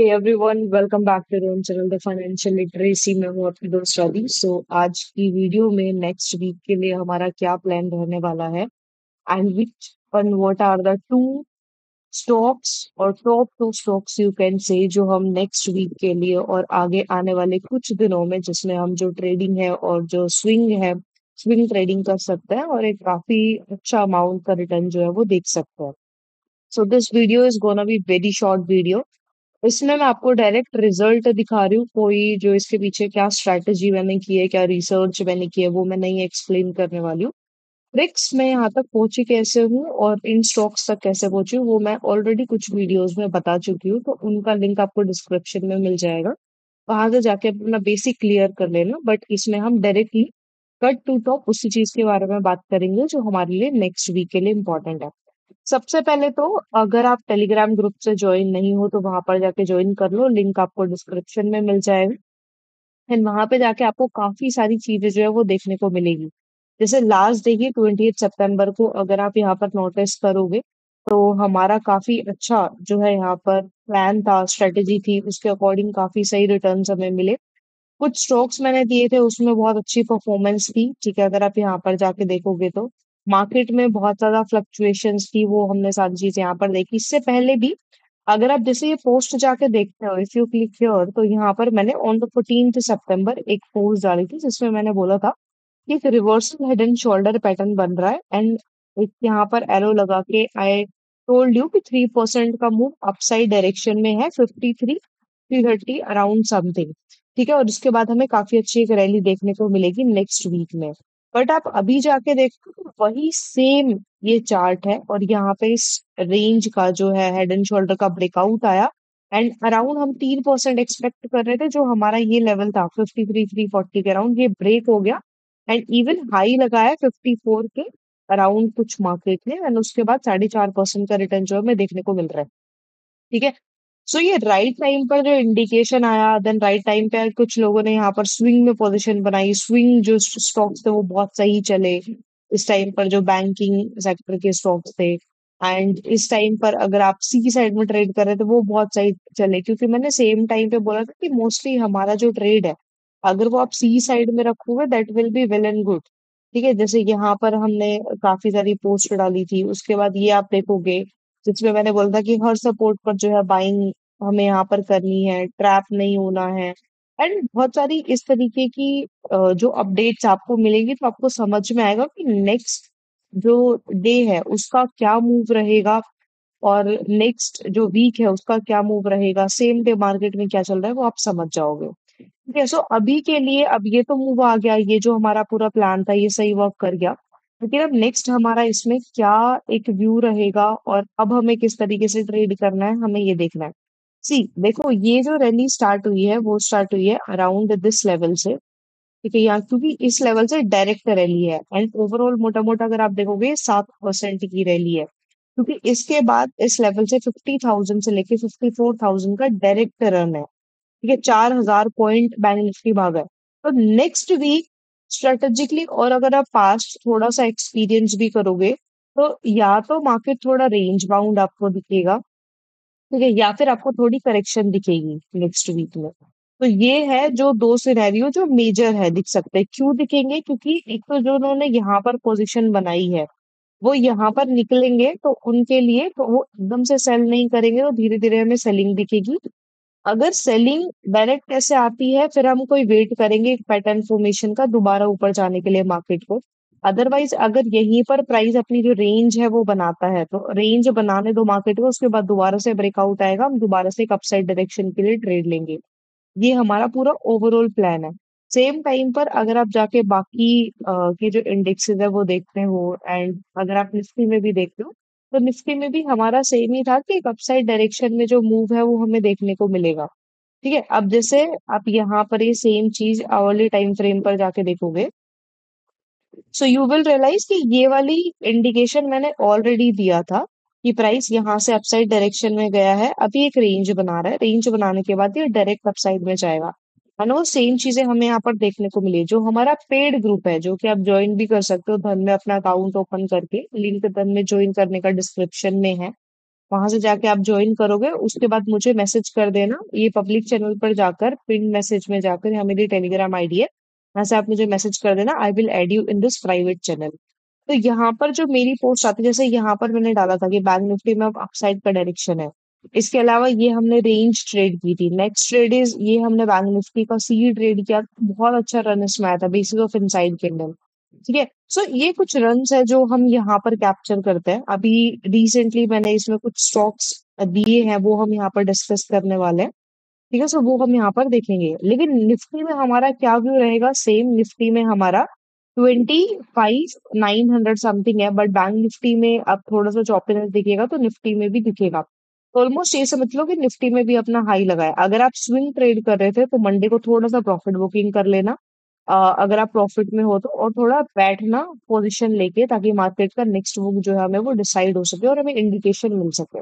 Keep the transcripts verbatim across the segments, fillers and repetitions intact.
Hey everyone, welcome back to the channel the financial literacy में हूँ आपकी दोस्त राधी। सो आज की वीडियो में नेक्स्ट वीक के लिए हमारा क्या प्लान रहने वाला है and which one what are the two stocks और top two stocks you can say जो हम नेक्स्ट वीक के लिए और आगे आने वाले कुछ दिनों में जिसमें हम जो ट्रेडिंग है और जो स्विंग है स्विंग ट्रेडिंग कर सकते हैं और एक काफी अच्छा अमाउंट का रिटर्न जो है वो देख सकते हैं। So this video is gonna be very short video. इसमें मैं आपको डायरेक्ट रिजल्ट दिखा रही हूँ, कोई जो इसके पीछे क्या स्ट्रैटेजी मैंने की है, क्या रिसर्च मैंने की है, वो मैं नहीं एक्सप्लेन करने वाली हूँ। ट्रिक्स मैं यहाँ तक पहुंची कैसे हूँ और इन स्टॉक्स तक कैसे पहुंची हूँ वो मैं ऑलरेडी कुछ वीडियोस में बता चुकी हूँ, तो उनका लिंक आपको डिस्क्रिप्शन में मिल जाएगा। वहां से जाके अपना बेसिक क्लियर कर लेना। बट इसमें हम डायरेक्टली कट टू टॉप उसी चीज के बारे में बात करेंगे जो हमारे लिए नेक्स्ट वीक के लिए इम्पोर्टेंट है। सबसे पहले तो अगर आप टेलीग्राम ग्रुप से ज्वाइन नहीं हो तो वहां पर जाके ज्वाइन कर लो, लिंक आपको डिस्क्रिप्शन में मिल जाएगा। एंड वहां पे जाके आपको काफी सारी चीजें जो है वो देखने को मिलेगी। जैसे लास्ट देखिए ट्वेंटी सितंबर को अगर आप यहाँ पर नोटिस करोगे तो हमारा काफी अच्छा जो है यहाँ पर प्लान था, स्ट्रेटेजी थी, उसके अकॉर्डिंग काफी सही रिटर्न्स हमें मिले। कुछ स्टॉक्स मैंने दिए थे उसमें बहुत अच्छी परफॉर्मेंस थी, ठीक है। अगर आप यहाँ पर जाके देखोगे तो मार्केट में बहुत ज्यादा फ्लक्चुएशंस थी, वो हमने सारी चीजें यहाँ पर देखी। इससे पहले भी अगर आप जैसे ये पोस्ट जाके देखते हो, इफ यू क्लिक हियर, तो यहाँ पर मैंने ऑन द फोर्टीन सितंबर एक पोस्ट डाली थी जिसमें मैंने बोला था कि एक reversal head and shoulder pattern बन रहा है एंड एक यहाँ पर एरो लगा के आई टोल्ड यू कि थ्री परसेंट का मूव अपसाइड डायरेक्शन में है, fifty three three thirty around something, ठीक है। और उसके बाद हमें काफी अच्छी एक रैली देखने को मिलेगी नेक्स्ट वीक में। बट आप अभी जाके देखो तो वही सेम ये चार्ट है और यहाँ पे इस रेंज का जो है हेड एंड शोल्डर का ब्रेकआउट आया एंड अराउंड हम तीन परसेंट एक्सपेक्ट कर रहे थे, जो हमारा ये लेवल था फिफ्टी थ्री थ्री फोर्टी के अराउंड, ये ब्रेक हो गया एंड इवन हाई लगाया फिफ्टी फोर के अराउंड कुछ मार्केट ने। एंड उसके बाद साढ़े चार परसेंट का रिटर्न जो है हमें देखने को मिल रहा है, ठीक है। सो ये राइट टाइम पर जो इंडिकेशन आया, देन राइट टाइम पे कुछ लोगों ने यहाँ पर स्विंग में पोजीशन बनाई, स्विंग जो स्टॉक्स थे वो बहुत सही चले इस टाइम पर, जो बैंकिंग सेक्टर के स्टॉक्स थे। एंड इस टाइम पर अगर आप सी साइड में ट्रेड कर रहे थे वो बहुत सही चले, क्योंकि मैंने सेम टाइम पे बोला था कि मोस्टली हमारा जो ट्रेड है अगर वो आप सी साइड में रखोगे that will be well and good, ठीक है। जैसे यहाँ पर हमने काफी सारी पोस्ट डाली थी, उसके बाद ये आप देखोगे जिसमें मैंने बोला था कि हर सपोर्ट पर जो है बाइंग हमें यहाँ पर करनी है, ट्रैप नहीं होना है। एंड बहुत सारी इस तरीके की अ, जो अपडेट्स आपको मिलेंगी तो आपको समझ में आएगा कि नेक्स्ट जो डे है उसका क्या मूव रहेगा और नेक्स्ट जो वीक है उसका क्या मूव रहेगा, सेम डे मार्केट में क्या चल रहा है वो आप समझ जाओगे, ठीक है। सो अभी के लिए अब ये तो मूव आ गया, ये जो हमारा पूरा प्लान था ये सही वर्क कर गया। लेकिन अब नेक्स्ट हमारा इसमें क्या एक व्यू रहेगा और अब हमें किस तरीके से ट्रेड करना है हमें ये देखना है। सी देखो, ये जो रैली स्टार्ट हुई है वो स्टार्ट हुई है अराउंड दिस लेवल से, ठीक है। यहाँ क्योंकि इस लेवल से डायरेक्ट रैली है एंड ओवरऑल मोटा मोटा अगर आप देखोगे सात परसेंट की रैली है, क्योंकि इसके बाद इस लेवल से फिफ्टी थाउजेंड से लेके फिफ्टी फोर थाउजेंड का डायरेक्ट रन है, ठीक है। चार हजार पॉइंट बैंक निफ्टी भागा है। तो नेक्स्ट वीक स्ट्रेटेजिकली और अगर आप पास्ट थोड़ा सा एक्सपीरियंस भी करोगे तो या तो मार्केट थोड़ा रेंज बाउंड आपको दिखेगा, ठीक है, या फिर आपको थोड़ी करेक्शन दिखेगी नेक्स्ट वीक में। तो ये है जो दो सिनेरियो जो मेजर है दिख सकते हैं। क्यों दिखेंगे? क्योंकि एक तो जो उन्होंने यहाँ पर पोजीशन बनाई है वो यहाँ पर निकलेंगे तो उनके लिए तो वो एकदम से सेल नहीं करेंगे, तो धीरे धीरे हमें सेलिंग दिखेगी। अगर सेलिंग डायरेक्ट ऐसे आती है फिर हम कोई वेट करेंगे पैटर्न फॉर्मेशन का दोबारा ऊपर जाने के लिए मार्केट को। अदरवाइज अगर यहीं पर प्राइस अपनी जो रेंज है वो बनाता है तो रेंज बनाने दो मार्केट को, उसके बाद दोबारा से ब्रेकआउट आएगा, हम दोबारा से एक अपसाइड डायरेक्शन के लिए ट्रेड लेंगे। ये हमारा पूरा ओवरऑल प्लान है। सेम टाइम पर अगर आप जाके बाकी अ, के जो इंडेक्सेस है वो देखते हो एंड अगर आप निफ्टी में भी देखते हो तो निफ्टी में भी हमारा सेम ही था कि एक अपसाइड डायरेक्शन में जो मूव है वो हमें देखने को मिलेगा, ठीक है। अब जैसे आप यहाँ पर ये सेम चीज आवरली टाइम फ्रेम पर जाके देखोगे सो यू विल रियलाइज कि ये वाली इंडिकेशन मैंने ऑलरेडी दिया था कि प्राइस यहाँ से अपसाइड डायरेक्शन में गया है, अभी एक रेंज बना रहा है, रेंज बनाने के बाद ये डायरेक्ट अपसाइड में जाएगा। है ना, वो सेम चीजें हमें यहाँ पर देखने को मिली। जो हमारा पेड ग्रुप है जो कि आप ज्वाइन भी कर सकते हो धन में अपना अकाउंट ओपन करके, लिंक धन में ज्वाइन करने का डिस्क्रिप्शन में है। वहां से जाके आप ज्वाइन करोगे, उसके बाद मुझे मैसेज कर देना, ये पब्लिक चैनल पर जाकर पिन मैसेज में जाकर, यहाँ मेरी टेलीग्राम आईडी है, वहां से आप मुझे मैसेज कर देना, I will add you in this private channel. तो यहाँ पर जो मेरी पोस्ट आती है, जैसे यहाँ पर मैंने डाला था कि बैंक निफ्टी में अब अपसाइड का डायरेक्शन है। इसके अलावा ये हमने रेंज ट्रेड की थी। नेक्स्ट ट्रेड इज, ये हमने बैंक निफ्टी का सी ट्रेड किया, बहुत अच्छा रन इसमें आया था बेसिस ऑफ इनसाइड कैंडल। ठीक है, सो ये कुछ रन्स है जो हम यहाँ पर कैप्चर करते हैं। अभी रिसेंटली मैंने इसमें कुछ स्टॉक्स दिए हैं, वो हम यहाँ पर डिस्कस करने वाले हैं। ठीक है, सो वो हम यहाँ पर देखेंगे। लेकिन निफ्टी में हमारा क्या व्यू रहेगा, सेम निफ्टी में हमारा twenty five nine hundred something है, बट बैंक निफ्टी में अब थोड़ा सा चॉपीनेस दिखेगा तो निफ्टी में भी दिखेगा। तो ऑलमोस्ट ये समझ लो कि निफ्टी में भी अपना हाई लगाया। अगर आप स्विंग ट्रेड कर रहे थे तो मंडे को थोड़ा सा प्रॉफिट बुकिंग कर लेना, अ, अगर आप प्रॉफिट में हो तो, और थोड़ा बैठना पोजीशन लेके, ताकि मार्केट का नेक्स्ट मूव जो है हमें वो डिसाइड हो सके और हमें इंडिकेशन मिल सके।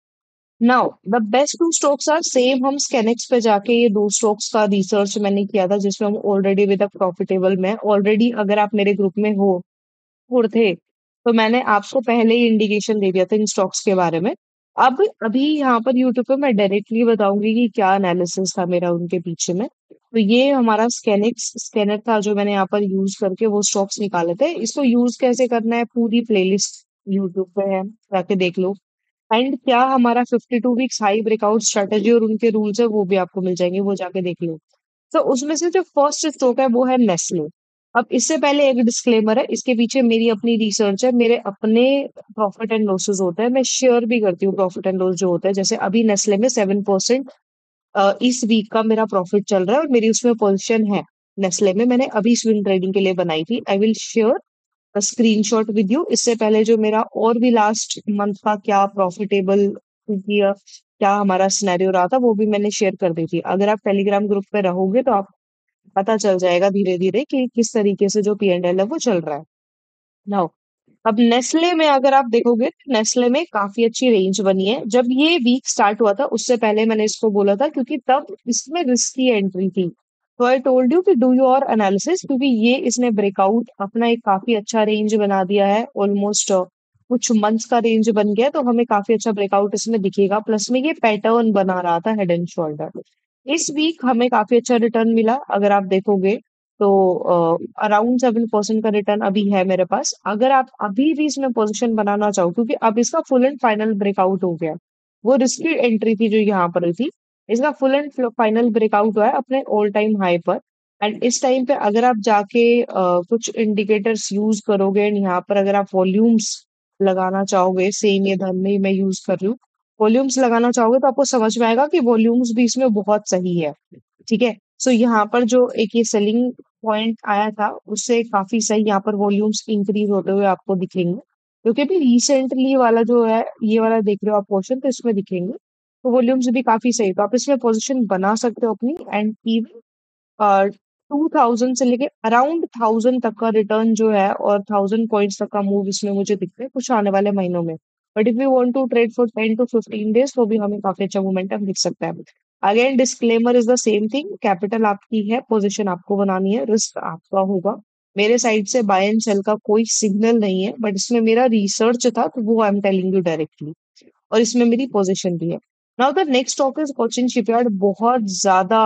Now the best two stocks are same. हम स्कैनेक्स पे जाके ये दो स्टॉक्स का रिसर्च मैंने किया था, जिसमें हम ऑलरेडी विद प्रॉफिटेबल में ऑलरेडी, अगर आप मेरे ग्रुप में हो और थे, तो मैंने आपको पहले ही इंडिकेशन दे दिया था इन स्टॉक्स के बारे में। अब अभी यहाँ पर यूट्यूब पे मैं डायरेक्टली बताऊंगी कि क्या एनालिसिस था मेरा उनके पीछे में। तो ये हमारा स्कैनिक्स स्कैनर था जो मैंने यहाँ पर यूज करके वो स्टॉक्स निकाले थे। इसको यूज कैसे करना है, पूरी प्लेलिस्ट यूट्यूब पे है, जाके देख लो। एंड क्या हमारा fifty two weeks high breakout strategy और उनके रूल्स है, वो भी आपको मिल जाएंगे, वो जाके देख लो। तो उसमें से जो फर्स्ट स्टॉक है वो है नेस्ले। अब इससे पहले एक डिस्क्लेमर है, इसके पीछे मेरी अपनी रिसर्च है, मेरे अपने प्रॉफिट एंड लॉसेस होते हैं, मैं शेयर भी करती हूँ प्रॉफिट एंड लॉस जो होता है। जैसे अभी नेस्ले में सेवन परसेंट इस वीक का मेरा प्रॉफिट चल रहा है और मेरी उसमें पोजीशन है नेस्ले में, मैंने अभी स्विंग ट्रेडिंग के लिए बनाई थी। I will share screenshot with you. इससे पहले जो मेरा और भी लास्ट मंथ का क्या प्रॉफिटेबल किया, क्या हमारा सिनेरियो रहा था, वो भी मैंने शेयर कर दी थी। अगर आप टेलीग्राम ग्रुप पे रहोगे तो आप पता चल जाएगा धीरे धीरे कि किस तरीके से जो पी एंड एल है वो चल रहा है। नाउ अब नेस्ले में अगर आप देखोगे, नेस्ले में काफी अच्छी रेंज बनी है। जब ये वीक स्टार्ट हुआ था उससे पहले मैंने इसको बोला था, क्योंकि तब इसमें रिस्की एंट्री थी। तो आई टोल्ड यू कि डू योर एनालिसिस, क्योंकि ये इसने ब्रेकआउट अपना एक काफी अच्छा रेंज बना दिया है, ऑलमोस्ट कुछ मंथ्स का रेंज बन गया है, तो हमें काफी अच्छा ब्रेकआउट इसमें दिखेगा। प्लस में ये पैटर्न बना रहा था हेड एंड शोल्डर। इस वीक हमें काफी अच्छा रिटर्न मिला, अगर आप देखोगे तो अराउंड सेवन परसेंट का रिटर्न अभी है मेरे पास। अगर आप अभी भी इसमें पोजीशन बनाना चाहो, क्योंकि अब इसका फुल एंड फाइनल ब्रेकआउट हो गया, वो रिस्की एंट्री थी जो यहाँ पर हुई थी, इसका फुल एंड फाइनल ब्रेकआउट हुआ है अपने ऑल टाइम हाई पर। एंड इस टाइम पे अगर आप जाके अ, कुछ इंडिकेटर्स यूज करोगे, एंड यहाँ पर अगर आप वॉल्यूम्स लगाना चाहोगे, सेम ये धन में ही मैं यूज कर रही हूँ, वॉल्यूम्स लगाना चाहोगे तो आपको समझ में आएगा कि वॉल्यूम्स भी इसमें बहुत सही है। ठीक है, सो यहाँ पर जो एक ये सेलिंग पॉइंट आया था, उससे काफी सही यहाँ पर वॉल्यूम्स इंक्रीज होते हुए आपको दिखेंगे, क्योंकि अभी रिसेंटली वाला जो है, ये वाला देख रहे हो आप पोर्शन, तो इसमें दिखेंगे तो वॉल्यूम्स भी काफी सही, तो आप इसमें पोजीशन बना सकते हो अपनी। एंड इवन टू थाउजेंड से लेके अराउंड थाउजेंड तक का रिटर्न जो है, और थाउजेंड पॉइंट्स तक का मूव इसमें मुझे दिखते हैं कुछ आने वाले महीनों में। But if you want to trade for ten to fifteen days तो भी हमें काफी अच्छा मोमेंटम दिख सकता है। Again disclaimer is the same thing, capital आपकी है, पोजीशन आपको बनानी है, रिस्क आपका होगा। मेरे साइड से बाय एंड सेल का कोई सिग्नल नहीं है, बट इसमें मेरा रिसर्च था तो वो I am telling you directly, और इसमें मेरी पोजीशन भी है। Now the next stock is Cochin Shipyard. बहुत ज्यादा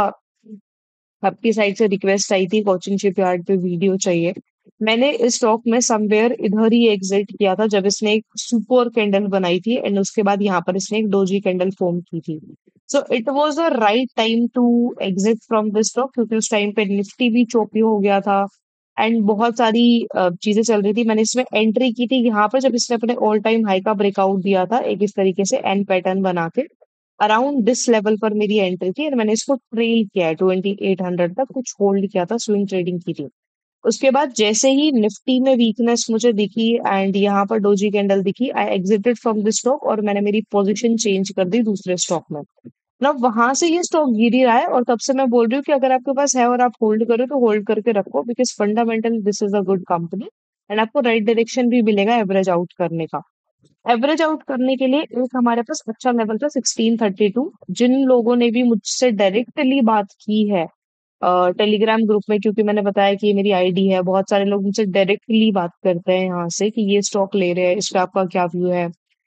आपकी साइड से रिक्वेस्ट आई थी कोचिन शिपयार्ड पे वीडियो चाहिए। मैंने इस स्टॉक में समवेयर इधर ही एग्जिट किया था जब इसने एक सुपर कैंडल बनाई थी, एंड उसके बाद यहाँ पर इसने एक डोजी कैंडल फॉर्म की थी। So it was the right time to exit from this stock, क्योंकि उस टाइम पे निफ्टी भी चोपी हो गया था एंड बहुत सारी अ, चीजें चल रही थी। मैंने इसमें एंट्री की थी यहाँ पर जब इसने अपने ऑल टाइम हाई का ब्रेकआउट दिया था, एक इस तरीके से एन पैटर्न बना के अराउंड दिस लेवल पर मेरी एंट्री थी, और मैंने इसको ट्रेल किया है ट्वेंटी एट हंड्रेड तक, कुछ होल्ड किया था, स्विंग ट्रेडिंग की थी। उसके बाद जैसे ही निफ्टी में वीकनेस मुझे दिखी एंड यहाँ पर डोजी कैंडल दिखी, I exited from this stock और मैंने मेरी पोजीशन चेंज कर दी दूसरे स्टॉक में। मतलब वहां से ये स्टॉक गिर ही रहा है, और तब से मैं बोल रही हूँ कि अगर आपके पास है और आप होल्ड करो तो होल्ड करके रखो, because fundamental this is a good company, and आपको राइट डायरेक्शन भी मिलेगा एवरेज आउट करने का। एवरेज आउट करने के लिए एक हमारे पास अच्छा लेवल था सिक्सटीन थर्टी टू। जिन लोगों ने भी मुझसे डायरेक्टली बात की है टेलीग्राम ग्रुप में, क्योंकि मैंने बताया कि ये मेरी आईडी है, बहुत सारे लोग मुझसे डायरेक्टली बात करते हैं यहाँ से कि ये स्टॉक ले रहे हैं, इस पे आपका क्या व्यू है,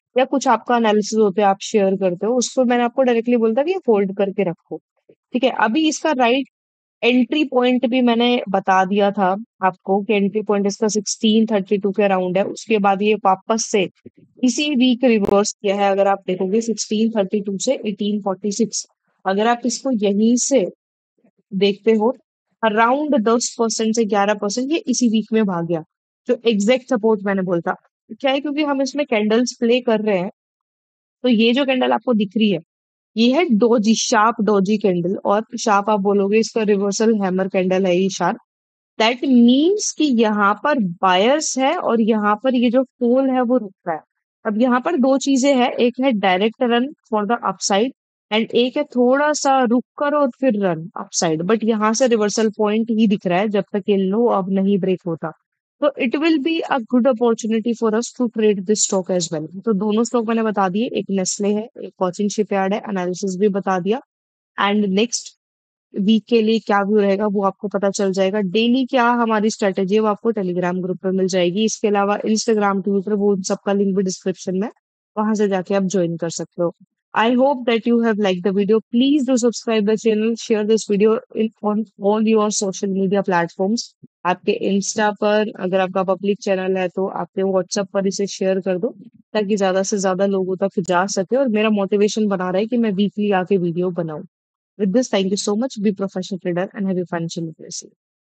या कुछ आपका एनालिसिस होते हैं आप शेयर करते हो, उसको मैंने आपको डायरेक्टली बोलता था कि ये फोल्ड करके रखो। ठीक है, अभी इसका राइट एंट्री पॉइंट भी मैंने बता दिया था आपको कि एंट्री पॉइंट इसका सिक्सटीन थर्टी टू के अराउंड है। उसके बाद ये वापस से इसी वीक रिवर्स किया है। अगर आप देखोगे सिक्सटीन थर्टी टू से एटीन फोर्टी सिक्स, अगर आप इसको यहीं से देखते हो, अराउंड दस परसेंट से ग्यारह परसेंट ये इसी वीक में भाग गया, जो एग्जैक्ट सपोर्ट मैंने बोलता। क्या है, क्योंकि हम इसमें कैंडल्स प्ले कर रहे हैं, तो ये जो कैंडल आपको दिख रही है, ये है डोजी, शार्प डोजी कैंडल। और शार्प आप बोलोगे, इसका रिवर्सल हैमर कैंडल है ये शार्प। दैट मीन्स कि यहाँ पर बायर्स है और यहाँ पर ये जो फॉल है वो रुक रहा है। अब यहाँ पर दो चीजें हैं, एक है direct run for the upside and एक है थोड़ा सा रुक कर और फिर रन अपसाइड। बट यहाँ से रिवर्सल पॉइंट ही दिख रहा है जब तक ये लो अब नहीं ब्रेक होता। तो it will be a good opportunity for us to trade this stock as well. तो दोनों स्टॉक मैंने बता दिए, एक नेस्ले है, एक कोचिन शिपयार्ड है, एनालिसिस भी बता दिया। एंड नेक्स्ट वीक के लिए क्या व्यू रहेगा वो आपको पता चल जाएगा। डेली क्या हमारी स्ट्रेटेजी है वो आपको टेलीग्राम ग्रुप पे मिल जाएगी। इसके अलावा इंस्टाग्राम, ट्विटर, वो उन सबका लिंक भी डिस्क्रिप्शन में, वहां से जाके आप ज्वाइन कर सकते हो। I hope that you have like the video. Please do subscribe the channel, share this video in on all your social media platforms. आपके इंस्टा पर, अगर आपका पब्लिक चैनल है तो आपके व्हाट्सएप पर इसे शेयर कर दो, ताकि ज्यादा से ज्यादा लोगों तक जा सके और मेरा मोटिवेशन बना रहे कि मैं वीकली आके वीडियो बनाऊं। With this, thank you so much. Be professional trader and have a financial literacy.